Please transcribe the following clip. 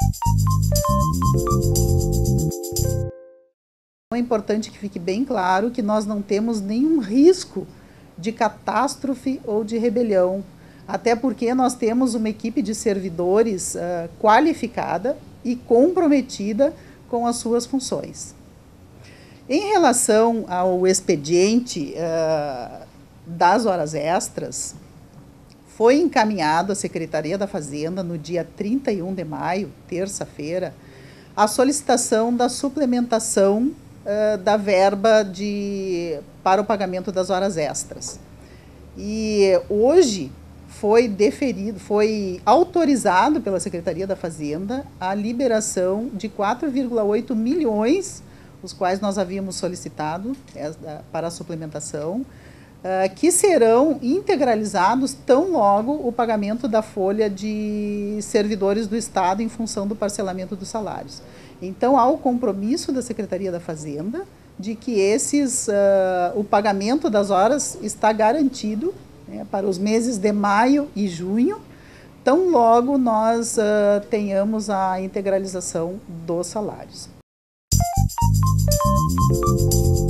É importante que fique bem claro que nós não temos nenhum risco de catástrofe ou de rebelião, até porque nós temos uma equipe de servidores qualificada e comprometida com as suas funções. Em relação ao expediente das horas extras, foi encaminhado à Secretaria da Fazenda no dia 31 de maio, terça-feira, a solicitação da suplementação da verba para o pagamento das horas extras. E hoje foi autorizado pela Secretaria da Fazenda a liberação de 4,8 milhões, os quais nós havíamos solicitado para a suplementação, que serão integralizados tão logo o pagamento da folha de servidores do Estado em função do parcelamento dos salários. Então, há o compromisso da Secretaria da Fazenda de que o pagamento das horas está garantido, né, para os meses de maio e junho, tão logo nós tenhamos a integralização dos salários.